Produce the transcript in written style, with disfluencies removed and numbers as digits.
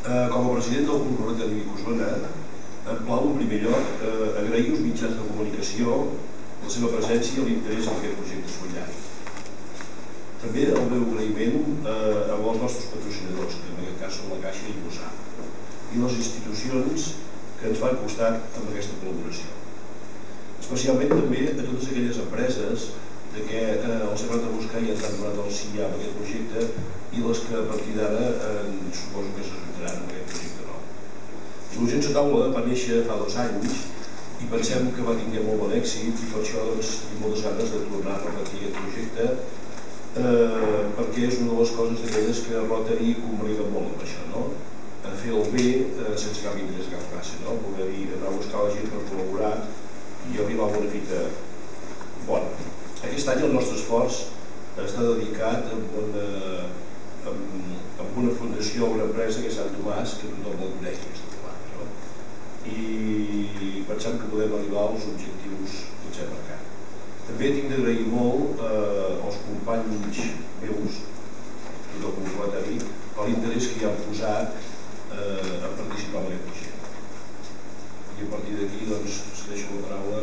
Com a president del Club Rotary Osona, em plau en primer lloc agrair als mitjans de comunicació la seva presència i l'interès en aquest projecte solidari. També el meu agraïment als nostres patrocinadors, que en aquest cas són la Caixa i l'USA, i les institucions que ens fan costat amb aquesta col·laboració. Especialment també a totes aquelles empreses que els hem anat a buscar i ens han donat el sí a aquest projecte i les que a partir d'ara suposo que s'ajuntaran amb aquest projecte nou. L'Urgència Taula va néixer fa 2 anys i pensem que va tenir molt bon èxit i per això tenim moltes ganes de tornar a repetir aquest projecte perquè és una de les coses d'aquelles que Rotary comunica molt amb això, no? Fer el bé sense cap interès, cap classe, no? Poder dir, anar a buscar la gent per col·laborar i arribar a una fita bona. Aquest any el nostre esforç està dedicat amb una fundació, una empresa que és Sant Tomàs, que tothom el coneix, i pensem que podem arribar als objectius que ens hem marcat. També tinc d'agrair molt als companys meus del Club Rotary per l'interès que hi han posat a participar en aquest projecte. I a partir d'aquí cedeixo la paraula